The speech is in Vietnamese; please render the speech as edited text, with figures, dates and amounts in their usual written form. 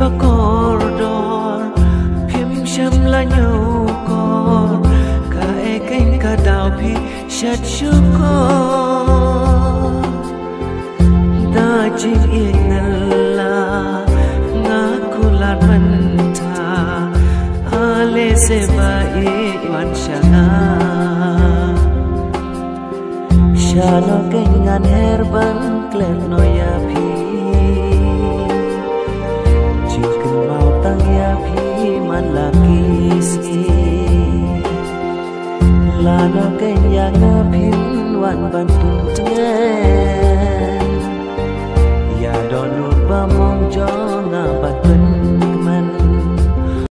corridor phim sham la nhau cor ka e canh ka đào phi shat chu ko da jing in la nga kulat man tha ale se ba e wan shana shano kengan herban klen no ya